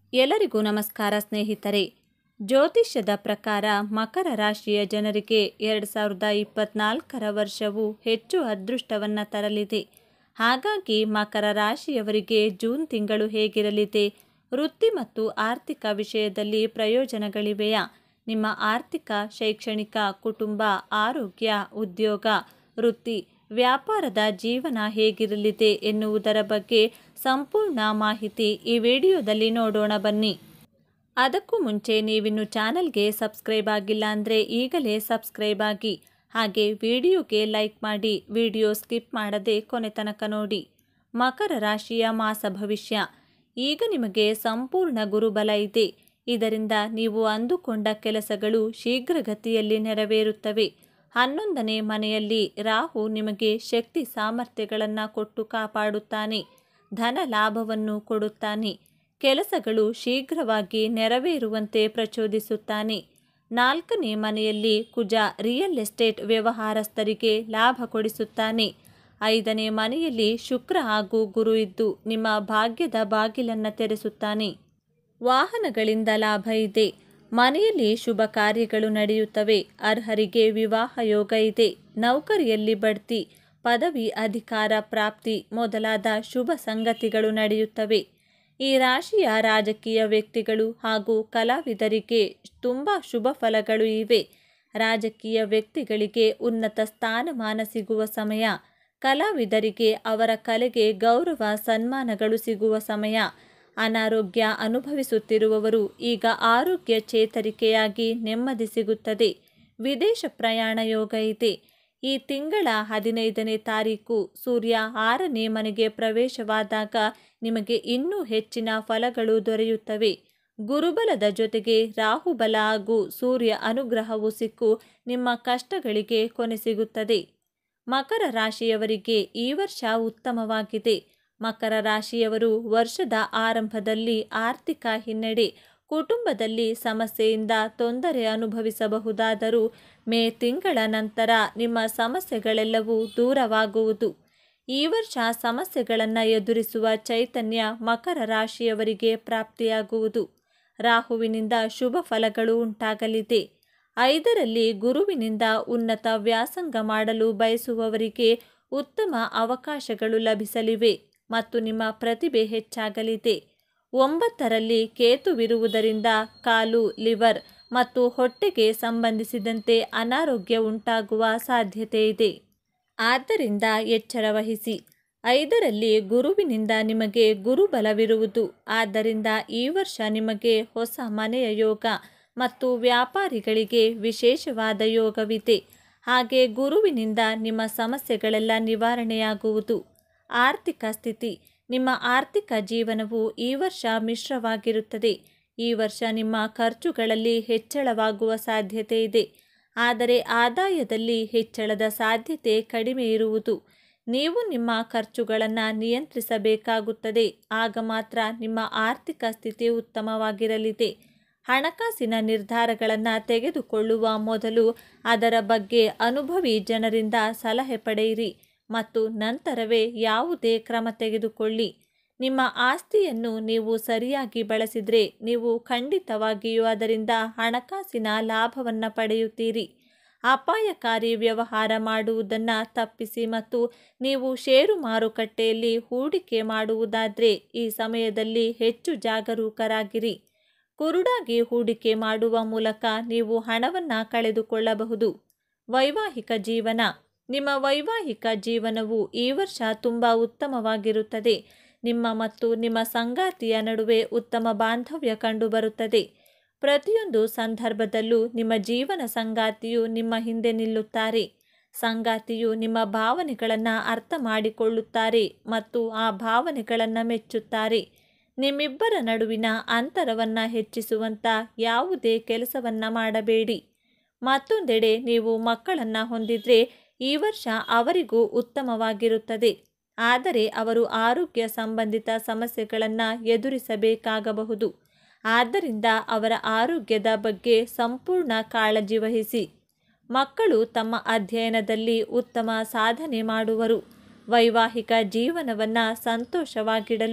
ಎಲ್ಲರಿಗೂ ನಮಸ್ಕಾರ ಸ್ನೇಹಿತರೆ. ಜ್ಯೋತಿಷ್ಯದ ಪ್ರಕಾರ ಮಕರ ರಾಶಿಯ ಜನರಿಗೆ 2024ರ ವರ್ಷವು ಹೆಚ್ಚು ಅದೃಷ್ಟವನ್ನು ತರಲಿದೆ. ಹಾಗಾಗಿ ಮಕರ ರಾಶಿಯವರಿಗೆ ಜೂನ್ ತಿಂಗಳು ಹೇಗಿರಲಿದೆ? ವೃತ್ತಿ ಮತ್ತು ಆರ್ಥಿಕ ವಿಷಯದಲ್ಲಿ ಪ್ರಯೋಜನಗಳಿವೆಯಾ? ನಿಮ್ಮ ಆರ್ಥಿಕ, ಶೈಕ್ಷಣಿಕ, ಕುಟುಂಬ, ಆರೋಗ್ಯ, ಉದ್ಯೋಗ, ವೃತ್ತಿ, ವ್ಯಾಪಾರದ ಜೀವನ ಹೇಗಿರಲಿದೆ ಎನ್ನುವುದರ ಬಗ್ಗೆ ಸಂಪೂರ್ಣ ಮಾಹಿತಿ ಈ ವಿಡಿಯೋದಲ್ಲಿ ನೋಡೋಣ ಬನ್ನಿ. ಅದಕ್ಕೂ ಮುಂಚೆ ನೀವಿನ್ನು ಚಾನಲ್ಗೆ ಸಬ್ಸ್ಕ್ರೈಬ್ ಆಗಿಲ್ಲ ಅಂದರೆ ಈಗಲೇ ಸಬ್ಸ್ಕ್ರೈಬ್ ಆಗಿ, ಹಾಗೆ ವಿಡಿಯೋಗೆ ಲೈಕ್ ಮಾಡಿ, ವಿಡಿಯೋ ಸ್ಕಿಪ್ ಮಾಡದೆ ಕೊನೆ ತನಕ ನೋಡಿ. ಮಕರ ರಾಶಿಯ ಮಾಸ ಭವಿಷ್ಯ. ಈಗ ನಿಮಗೆ ಸಂಪೂರ್ಣ ಗುರುಬಲ ಇದೆ. ಇದರಿಂದ ನೀವು ಅಂದುಕೊಂಡ ಕೆಲಸಗಳು ಶೀಘ್ರಗತಿಯಲ್ಲಿ ನೆರವೇರುತ್ತವೆ. 11ನೇ ಮನೆಯಲ್ಲಿ ರಾಹು ನಿಮಗೆ ಶಕ್ತಿ ಸಾಮರ್ಥ್ಯಗಳನ್ನು ಕೊಟ್ಟು ಕಾಪಾಡುತ್ತಾನೆ. ಧನ ಲಾಭವನ್ನು ಕೊಡುತ್ತಾನೆ. ಕೆಲಸಗಳು ಶೀಘ್ರವಾಗಿ ನೆರವೇರುವಂತೆ ಪ್ರಚೋದಿಸುತ್ತಾನೆ. 4ನೇ ಮನೆಯಲ್ಲಿ ಕುಜ ರಿಯಲ್ ಎಸ್ಟೇಟ್ ವ್ಯವಹಾರಸ್ಥರಿಗೆ ಲಾಭ ಕೊಡಿಸುತ್ತಾನೆ. 5ನೇ ಮನೆಯಲ್ಲಿ ಶುಕ್ರ ಹಾಗೂ ಗುರು ಇದ್ದು ನಿಮ್ಮ ಭಾಗ್ಯದ ಬಾಗಿಲನ್ನು ತೆರೆಸುತ್ತಾನೆ. ವಾಹನಗಳಿಂದ ಲಾಭ ಇದೆ. ಮನೆಯಲ್ಲಿ ಶುಭ ಕಾರ್ಯಗಳು ನಡೆಯುತ್ತವೆ. ಅರ್ಹರಿಗೆ ವಿವಾಹ ಯೋಗ ಇದೆ. ನೌಕರಿಯಲ್ಲಿ ಬಡ್ತಿ, ಪದವಿ, ಅಧಿಕಾರ ಪ್ರಾಪ್ತಿ ಮೊದಲಾದ ಶುಭ ಸಂಗತಿಗಳು ನಡೆಯುತ್ತವೆ. ಈ ರಾಶಿಯ ರಾಜಕೀಯ ವ್ಯಕ್ತಿಗಳು ಹಾಗೂ ಕಲಾವಿದರಿಗೆ ತುಂಬ ಶುಭ ಫಲಗಳು ಇವೆ. ರಾಜಕೀಯ ವ್ಯಕ್ತಿಗಳಿಗೆ ಉನ್ನತ ಸ್ಥಾನಮಾನ ಸಿಗುವ ಸಮಯ. ಕಲಾವಿದರಿಗೆ ಅವರ ಕಲೆಗೆ ಗೌರವ ಸನ್ಮಾನಗಳು ಸಿಗುವ ಸಮಯ. ಅನಾರೋಗ್ಯ ಅನುಭವಿಸುತ್ತಿರುವವರು ಈಗ ಆರೋಗ್ಯ ಚೇತರಿಕೆಯಾಗಿ ನೆಮ್ಮದಿ ಸಿಗುತ್ತದೆ. ವಿದೇಶ ಪ್ರಯಾಣ ಯೋಗ ಇದೆ. ಈ ತಿಂಗಳ 15ನೇ ತಾರೀಕು ಸೂರ್ಯ 6ನೇ ಮನೆಗೆ ಪ್ರವೇಶವಾದಾಗ ನಿಮಗೆ ಇನ್ನೂ ಹೆಚ್ಚಿನ ಫಲಗಳು ದೊರೆಯುತ್ತವೆ. ಗುರುಬಲದ ಜೊತೆಗೆ ರಾಹುಬಲ ಹಾಗೂ ಸೂರ್ಯ ಅನುಗ್ರಹವು ಸಿಕ್ಕು ನಿಮ್ಮ ಕಷ್ಟಗಳಿಗೆ ಕೊನೆ ಸಿಗುತ್ತದೆ. ಮಕರ ರಾಶಿಯವರಿಗೆ ಈ ವರ್ಷ ಉತ್ತಮವಾಗಿದೆ. ಮಕರ ರಾಶಿಯವರು ವರ್ಷದ ಆರಂಭದಲ್ಲಿ ಆರ್ಥಿಕ ಹಿನ್ನಡೆ, ಕುಟುಂಬದಲ್ಲಿ ಸಮಸ್ಯೆಯಿಂದ ತೊಂದರೆ ಅನುಭವಿಸಬಹುದಾದರೂ ಮೇ ತಿಂಗಳ ನಂತರ ನಿಮ್ಮ ಸಮಸ್ಯೆಗಳೆಲ್ಲವೂ ದೂರವಾಗುವುದು. ಈ ವರ್ಷ ಸಮಸ್ಯೆಗಳನ್ನು ಎದುರಿಸುವ ಚೈತನ್ಯ ಮಕರ ರಾಶಿಯವರಿಗೆ ಪ್ರಾಪ್ತಿಯಾಗುವುದು. ರಾಹುವಿನಿಂದ ಶುಭ ಫಲಗಳು ಉಂಟಾಗಲಿದೆ. 5ರಲ್ಲಿ ಗುರುವಿನಿಂದ ಉನ್ನತ ವ್ಯಾಸಂಗ ಮಾಡಲು ಬಯಸುವವರಿಗೆ ಉತ್ತಮ ಅವಕಾಶಗಳು ಲಭಿಸಲಿವೆ ಮತ್ತು ನಿಮ್ಮ ಪ್ರತಿಭೆ ಹೆಚ್ಚಾಗಲಿದೆ. 9ರಲ್ಲಿ ಕೇತುವಿರುವುದರಿಂದ ಕಾಲು, ಲಿವರ್ ಮತ್ತು ಹೊಟ್ಟೆಗೆ ಸಂಬಂಧಿಸಿದಂತೆ ಅನಾರೋಗ್ಯ ಉಂಟಾಗುವ ಸಾಧ್ಯತೆ ಇದೆ. ಆದ್ದರಿಂದ ಎಚ್ಚರ ವಹಿಸಿ. 5ರಲ್ಲಿ ಗುರುವಿನಿಂದ ನಿಮಗೆ ಗುರುಬಲವಿರುವುದು. ಆದ್ದರಿಂದ ಈ ವರ್ಷ ನಿಮಗೆ ಹೊಸ ಮನೆಯ ಯೋಗ ಮತ್ತು ವ್ಯಾಪಾರಿಗಳಿಗೆ ವಿಶೇಷವಾದ ಯೋಗವಿದೆ. ಹಾಗೆ ಗುರುವಿನಿಂದ ನಿಮ್ಮ ಸಮಸ್ಯೆಗಳೆಲ್ಲ ನಿವಾರಣೆಯಾಗುವುದು. ಆರ್ಥಿಕ ಸ್ಥಿತಿ. ನಿಮ್ಮ ಆರ್ಥಿಕ ಜೀವನವು ಈ ವರ್ಷ ಮಿಶ್ರವಾಗಿರುತ್ತದೆ. ಈ ವರ್ಷ ನಿಮ್ಮ ಖರ್ಚುಗಳಲ್ಲಿ ಹೆಚ್ಚಳವಾಗುವ ಸಾಧ್ಯತೆ ಇದೆ. ಆದರೆ ಆದಾಯದಲ್ಲಿ ಹೆಚ್ಚಳದ ಸಾಧ್ಯತೆ ಕಡಿಮೆ ಇರುವುದು. ನೀವು ನಿಮ್ಮ ಖರ್ಚುಗಳನ್ನು ನಿಯಂತ್ರಿಸಬೇಕಾಗುತ್ತದೆ. ಆಗ ಮಾತ್ರ ನಿಮ್ಮ ಆರ್ಥಿಕ ಸ್ಥಿತಿ ಉತ್ತಮವಾಗಿರಲಿದೆ. ಹಣಕಾಸಿನ ನಿರ್ಧಾರಗಳನ್ನು ತೆಗೆದುಕೊಳ್ಳುವ ಮೊದಲು ಅದರ ಬಗ್ಗೆ ಅನುಭವಿ ಜನರಿಂದ ಸಲಹೆ ಪಡೆಯಿರಿ ಮತ್ತು ನಂತರವೇ ಯಾವುದೇ ಕ್ರಮ ತೆಗೆದುಕೊಳ್ಳಿ. ನಿಮ್ಮ ಆಸ್ತಿಯನ್ನು ನೀವು ಸರಿಯಾಗಿ ಬಳಸಿದರೆ ನೀವು ಖಂಡಿತವಾಗಿಯೂ ಅದರಿಂದ ಹಣಕಾಸಿನ ಲಾಭವನ್ನು ಪಡೆಯುತ್ತೀರಿ. ಅಪಾಯಕಾರಿ ವ್ಯವಹಾರ ಮಾಡುವುದನ್ನು ತಪ್ಪಿಸಿ ಮತ್ತು ನೀವು ಷೇರು ಮಾರುಕಟ್ಟೆಯಲ್ಲಿ ಹೂಡಿಕೆ ಮಾಡುವುದಾದರೆ ಈ ಸಮಯದಲ್ಲಿ ಹೆಚ್ಚು ಜಾಗರೂಕರಾಗಿರಿ. ಕುರುಡಾಗಿ ಹೂಡಿಕೆ ಮಾಡುವ ಮೂಲಕ ನೀವು ಹಣವನ್ನು ಕಳೆದುಕೊಳ್ಳಬಹುದು. ವೈವಾಹಿಕ ಜೀವನ. ನಿಮ್ಮ ವೈವಾಹಿಕ ಜೀವನವು ಈ ವರ್ಷ ತುಂಬ ಉತ್ತಮವಾಗಿರುತ್ತದೆ. ನಿಮ್ಮ ಮತ್ತು ನಿಮ್ಮ ಸಂಗಾತಿಯ ನಡುವೆ ಉತ್ತಮ ಬಾಂಧವ್ಯ ಕಂಡುಬರುತ್ತದೆ. ಪ್ರತಿಯೊಂದು ಸಂದರ್ಭದಲ್ಲೂ ನಿಮ್ಮ ಜೀವನ ಸಂಗಾತಿಯು ನಿಮ್ಮ ಹಿಂದೆ ನಿಲ್ಲುತ್ತಾರೆ. ಸಂಗಾತಿಯು ನಿಮ್ಮ ಭಾವನೆಗಳನ್ನು ಅರ್ಥ ಮಾಡಿಕೊಳ್ಳುತ್ತಾರೆ ಮತ್ತು ಆ ಭಾವನೆಗಳನ್ನು ಮೆಚ್ಚುತ್ತಾರೆ. ನಿಮ್ಮಿಬ್ಬರ ನಡುವಿನ ಅಂತರವನ್ನು ಹೆಚ್ಚಿಸುವಂಥ ಯಾವುದೇ ಕೆಲಸವನ್ನು ಮಾಡಬೇಡಿ. ಮತ್ತೊಂದೆಡೆ ನೀವು ಮಕ್ಕಳನ್ನು ಹೊಂದಿದರೆ ಈ ವರ್ಷ ಅವರಿಗೂ ಉತ್ತಮವಾಗಿರುತ್ತದೆ. ಆದರೆ ಅವರು ಆರೋಗ್ಯ ಸಂಬಂಧಿತ ಸಮಸ್ಯೆಗಳನ್ನು ಎದುರಿಸಬೇಕಾಗಬಹುದು. ಆದ್ದರಿಂದ ಅವರ ಆರೋಗ್ಯದ ಬಗ್ಗೆ ಸಂಪೂರ್ಣ ಕಾಳಜಿ ವಹಿಸಿ. ಮಕ್ಕಳು ತಮ್ಮ ಅಧ್ಯಯನದಲ್ಲಿ ಉತ್ತಮ ಸಾಧನೆ ಮಾಡುವರು. ವೈವಾಹಿಕ ಜೀವನವನ್ನು ಸಂತೋಷವಾಗಿಡಲು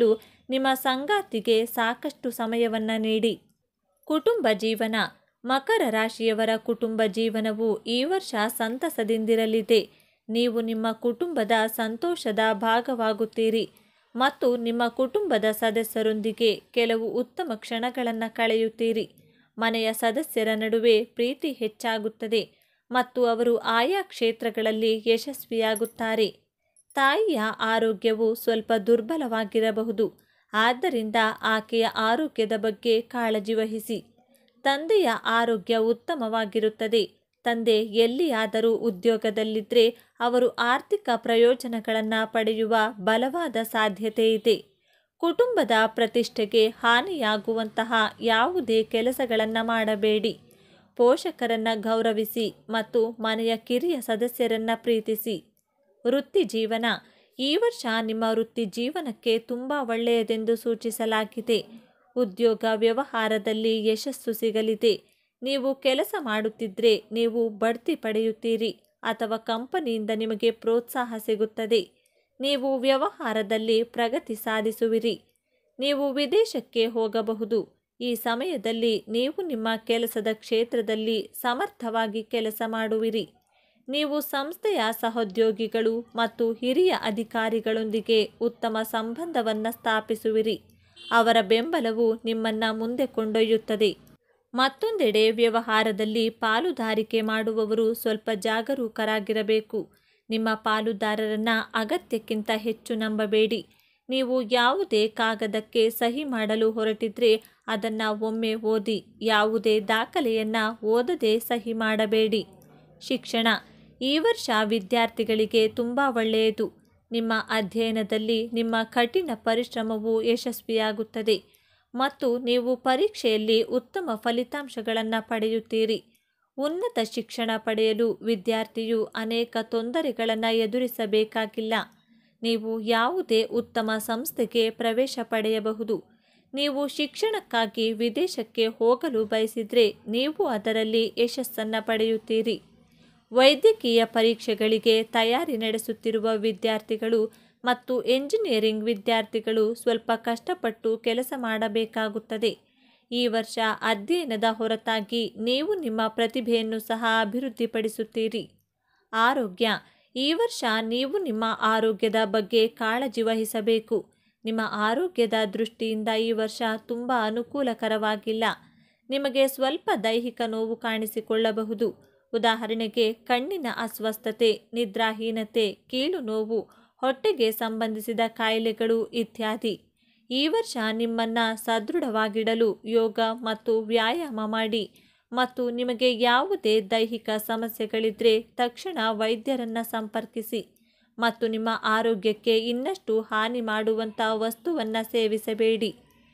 ನಿಮ್ಮ ಸಂಗಾತಿಗೆ ಸಾಕಷ್ಟು ಸಮಯವನ್ನು ನೀಡಿ. ಕುಟುಂಬ ಜೀವನ. ಮಕರ ರಾಶಿಯವರ ಕುಟುಂಬ ಜೀವನವು ಈ ವರ್ಷ ಸಂತಸದಿಂದಿರಲಿದೆ. ನೀವು ನಿಮ್ಮ ಕುಟುಂಬದ ಸಂತೋಷದ ಭಾಗವಾಗುತ್ತೀರಿ ಮತ್ತು ನಿಮ್ಮ ಕುಟುಂಬದ ಸದಸ್ಯರೊಂದಿಗೆ ಕೆಲವು ಉತ್ತಮ ಕ್ಷಣಗಳನ್ನು ಕಳೆಯುತ್ತೀರಿ. ಮನೆಯ ಸದಸ್ಯರ ನಡುವೆ ಪ್ರೀತಿ ಹೆಚ್ಚಾಗುತ್ತದೆ ಮತ್ತು ಅವರು ಆಯಾ ಕ್ಷೇತ್ರಗಳಲ್ಲಿ ಯಶಸ್ವಿಯಾಗುತ್ತಾರೆ. ತಾಯಿಯ ಆರೋಗ್ಯವು ಸ್ವಲ್ಪ ದುರ್ಬಲವಾಗಿರಬಹುದು, ಆದ್ದರಿಂದ ಆಕೆಯ ಆರೋಗ್ಯದ ಬಗ್ಗೆ ಕಾಳಜಿ ವಹಿಸಿ. ತಂದೆಯ ಆರೋಗ್ಯ ಉತ್ತಮವಾಗಿರುತ್ತದೆ. ತಂದೆ ಎಲ್ಲಿಯಾದರೂ ಉದ್ಯೋಗದಲ್ಲಿದ್ದರೆ ಅವರು ಆರ್ಥಿಕ ಪ್ರಯೋಜನಗಳನ್ನು ಪಡೆಯುವ ಬಲವಾದ ಸಾಧ್ಯತೆ ಇದೆ. ಕುಟುಂಬದ ಪ್ರತಿಷ್ಠೆಗೆ ಹಾನಿಯಾಗುವಂತಹ ಯಾವುದೇ ಕೆಲಸಗಳನ್ನು ಮಾಡಬೇಡಿ. ಪೋಷಕರನ್ನು ಗೌರವಿಸಿ ಮತ್ತು ಮನೆಯ ಕಿರಿಯ ಸದಸ್ಯರನ್ನು ಪ್ರೀತಿಸಿ. ವೃತ್ತಿ ಜೀವನ. ಈ ವರ್ಷ ನಿಮ್ಮ ವೃತ್ತಿ ಜೀವನಕ್ಕೆ ತುಂಬ ಒಳ್ಳೆಯದೆಂದು ಸೂಚಿಸಲಾಗಿದೆ. ಉದ್ಯೋಗ ವ್ಯವಹಾರದಲ್ಲಿ ಯಶಸ್ಸು ಸಿಗಲಿದೆ. ನೀವು ಕೆಲಸ ಮಾಡುತ್ತಿದ್ದರೆ ನೀವು ಬಡ್ತಿ ಪಡೆಯುತ್ತೀರಿ ಅಥವಾ ಕಂಪನಿಯಿಂದ ನಿಮಗೆ ಪ್ರೋತ್ಸಾಹ ಸಿಗುತ್ತದೆ. ನೀವು ವ್ಯವಹಾರದಲ್ಲಿ ಪ್ರಗತಿ ಸಾಧಿಸುವಿರಿ. ನೀವು ವಿದೇಶಕ್ಕೆ ಹೋಗಬಹುದು. ಈ ಸಮಯದಲ್ಲಿ ನೀವು ನಿಮ್ಮ ಕೆಲಸದ ಕ್ಷೇತ್ರದಲ್ಲಿ ಸಮರ್ಥವಾಗಿ ಕೆಲಸ ಮಾಡುವಿರಿ. ನೀವು ಸಂಸ್ಥೆಯ ಸಹೋದ್ಯೋಗಿಗಳು ಮತ್ತು ಹಿರಿಯ ಅಧಿಕಾರಿಗಳೊಂದಿಗೆ ಉತ್ತಮ ಸಂಬಂಧವನ್ನು ಸ್ಥಾಪಿಸುವಿರಿ. ಅವರ ಬೆಂಬಲವು ನಿಮ್ಮನ್ನು ಮುಂದೆ ಕೊಂಡೊಯ್ಯುತ್ತದೆ. ಮತ್ತೊಂದೆಡೆ ವ್ಯವಹಾರದಲ್ಲಿ ಪಾಲುದಾರಿಕೆ ಮಾಡುವವರು ಸ್ವಲ್ಪ ಜಾಗರೂಕರಾಗಿರಬೇಕು. ನಿಮ್ಮ ಪಾಲುದಾರರನ್ನು ಅಗತ್ಯಕ್ಕಿಂತ ಹೆಚ್ಚು ನಂಬಬೇಡಿ. ನೀವು ಯಾವುದೇ ಕಾಗದಕ್ಕೆ ಸಹಿ ಮಾಡಲು ಹೊರಟಿದ್ರೆ ಅದನ್ನು ಒಮ್ಮೆ ಓದಿ. ಯಾವುದೇ ದಾಖಲೆಯನ್ನು ಓದದೆ ಸಹಿ ಮಾಡಬೇಡಿ. ಶಿಕ್ಷಣ. ಈ ವರ್ಷ ವಿದ್ಯಾರ್ಥಿಗಳಿಗೆ ತುಂಬ ಒಳ್ಳೆಯದು. ನಿಮ್ಮ ಅಧ್ಯಯನದಲ್ಲಿ ನಿಮ್ಮ ಕಠಿಣ ಪರಿಶ್ರಮವು ಯಶಸ್ವಿಯಾಗುತ್ತದೆ ಮತ್ತು ನೀವು ಪರೀಕ್ಷೆಯಲ್ಲಿ ಉತ್ತಮ ಫಲಿತಾಂಶಗಳನ್ನು ಪಡೆಯುತ್ತೀರಿ. ಉನ್ನತ ಶಿಕ್ಷಣ ಪಡೆಯಲು ವಿದ್ಯಾರ್ಥಿಯು ಅನೇಕ ತೊಂದರೆಗಳನ್ನು ಎದುರಿಸಬೇಕಾಗಿಲ್ಲ. ನೀವು ಯಾವುದೇ ಉತ್ತಮ ಸಂಸ್ಥೆಗೆ ಪ್ರವೇಶ ಪಡೆಯಬಹುದು. ನೀವು ಶಿಕ್ಷಣಕ್ಕಾಗಿ ವಿದೇಶಕ್ಕೆ ಹೋಗಲು ಬಯಸಿದರೆ ನೀವು ಅದರಲ್ಲಿ ಯಶಸ್ಸನ್ನು ಪಡೆಯುತ್ತೀರಿ. ವೈದ್ಯಕೀಯ ಪರೀಕ್ಷೆಗಳಿಗೆ ತಯಾರಿ ನಡೆಸುತ್ತಿರುವ ವಿದ್ಯಾರ್ಥಿಗಳು ಮತ್ತು ಎಂಜಿನಿಯರಿಂಗ್ ವಿದ್ಯಾರ್ಥಿಗಳು ಸ್ವಲ್ಪ ಕಷ್ಟಪಟ್ಟು ಕೆಲಸ ಮಾಡಬೇಕಾಗುತ್ತದೆ. ಈ ವರ್ಷ ಅಧ್ಯಯನದ ಹೊರತಾಗಿ ನೀವು ನಿಮ್ಮ ಪ್ರತಿಭೆಯನ್ನು ಸಹ ಅಭಿವೃದ್ಧಿಪಡಿಸುತ್ತೀರಿ. ಆರೋಗ್ಯ. ಈ ವರ್ಷ ನೀವು ನಿಮ್ಮ ಆರೋಗ್ಯದ ಬಗ್ಗೆ ಕಾಳಜಿ ವಹಿಸಬೇಕು. ನಿಮ್ಮ ಆರೋಗ್ಯದ ದೃಷ್ಟಿಯಿಂದ ಈ ವರ್ಷ ತುಂಬ ಅನುಕೂಲಕರವಾಗಿಲ್ಲ. ನಿಮಗೆ ಸ್ವಲ್ಪ ದೈಹಿಕ ನೋವು ಕಾಣಿಸಿಕೊಳ್ಳಬಹುದು. ಉದಾಹರಣೆಗೆ ಕಣ್ಣಿನ ಅಸ್ವಸ್ಥತೆ, ನಿದ್ರಾಹೀನತೆ, ಕೀಲು ನೋವು, ಹೊಟ್ಟೆಗೆ ಸಂಬಂಧಿಸಿದ ಕಾಯಿಲೆಗಳು ಇತ್ಯಾದಿ. ಈ ವರ್ಷ ನಿಮ್ಮನ್ನು ಸದೃಢವಾಗಿಡಲು ಯೋಗ ಮತ್ತು ವ್ಯಾಯಾಮ ಮಾಡಿ ಮತ್ತು ನಿಮಗೆ ಯಾವುದೇ ದೈಹಿಕ ಸಮಸ್ಯೆಗಳಿದ್ದರೆ ತಕ್ಷಣ ವೈದ್ಯರನ್ನು ಸಂಪರ್ಕಿಸಿ ಮತ್ತು ನಿಮ್ಮ ಆರೋಗ್ಯಕ್ಕೆ ಇನ್ನಷ್ಟು ಹಾನಿ ಮಾಡುವಂಥ ವಸ್ತುವನ್ನು ಸೇವಿಸಬೇಡಿ.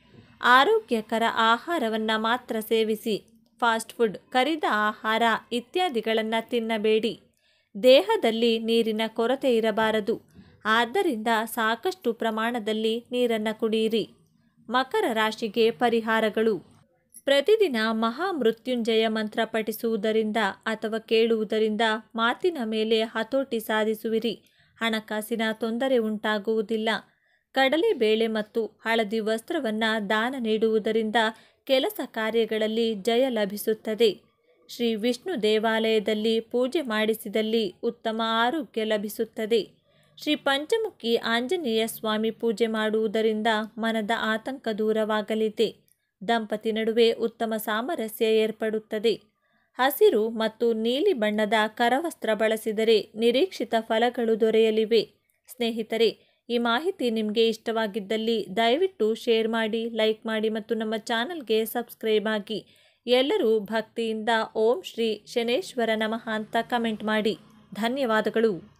ಆರೋಗ್ಯಕರ ಆಹಾರವನ್ನು ಮಾತ್ರ ಸೇವಿಸಿ. ಫಾಸ್ಟ್ ಫುಡ್, ಕರಿದ ಆಹಾರ ಇತ್ಯಾದಿಗಳನ್ನು ತಿನ್ನಬೇಡಿ. ದೇಹದಲ್ಲಿ ನೀರಿನ ಕೊರತೆ ಇರಬಾರದು. ಆದ್ದರಿಂದ ಸಾಕಷ್ಟು ಪ್ರಮಾಣದಲ್ಲಿ ನೀರನ್ನು ಕುಡಿಯಿರಿ. ಮಕರ ರಾಶಿಗೆ ಪರಿಹಾರಗಳು. ಪ್ರತಿದಿನ ಮಹಾಮೃತ್ಯುಂಜಯ ಮಂತ್ರ ಪಠಿಸುವುದರಿಂದ ಅಥವಾ ಕೇಳುವುದರಿಂದ ಮಾತಿನ ಮೇಲೆ ಹತೋಟಿ ಸಾಧಿಸುವಿರಿ. ಹಣಕಾಸಿನ ತೊಂದರೆ ಉಂಟಾಗುವುದಿಲ್ಲ. ಕಡಲೆಬೇಳೆ ಮತ್ತು ಹಳದಿ ವಸ್ತ್ರವನ್ನು ದಾನ ನೀಡುವುದರಿಂದ ಕೆಲಸ ಕಾರ್ಯಗಳಲ್ಲಿ ಜಯ ಲಭಿಸುತ್ತದೆ. ಶ್ರೀ ವಿಷ್ಣು ದೇವಾಲಯದಲ್ಲಿ ಪೂಜೆ ಮಾಡಿಸಿದಲ್ಲಿ ಉತ್ತಮ ಆರೋಗ್ಯ ಲಭಿಸುತ್ತದೆ. ಶ್ರೀ ಪಂಚಮುಖಿ ಆಂಜನೇಯ ಸ್ವಾಮಿ ಪೂಜೆ ಮಾಡುವುದರಿಂದ ಮನದ ಆತಂಕ ದೂರವಾಗಲಿದೆ. ದಂಪತಿ ನಡುವೆ ಉತ್ತಮ ಸಾಮರಸ್ಯ ಏರ್ಪಡುತ್ತದೆ. ಹಸಿರು ಮತ್ತು ನೀಲಿ ಬಣ್ಣದ ಕರವಸ್ತ್ರ ಬಳಸಿದರೆ ನಿರೀಕ್ಷಿತ ಫಲಗಳು ದೊರೆಯಲಿವೆ. ಸ್ನೇಹಿತರೆ, ಈ ಮಾಹಿತಿ ನಿಮಗೆ ಇಷ್ಟವಾಗಿದ್ದಲ್ಲಿ ದಯವಿಟ್ಟು ಶೇರ್ ಮಾಡಿ, ಲೈಕ್ ಮಾಡಿ ಮತ್ತು ನಮ್ಮ ಚಾನಲ್ಗೆ ಸಬ್ಸ್ಕ್ರೈಬ್ ಆಗಿ. ಎಲ್ಲರೂ ಭಕ್ತಿಯಿಂದ ಓಂ ಶ್ರೀ ಶನೇಶ್ವರ ನಮಃ ಅಂತ ಕಮೆಂಟ್ ಮಾಡಿ. ಧನ್ಯವಾದಗಳು.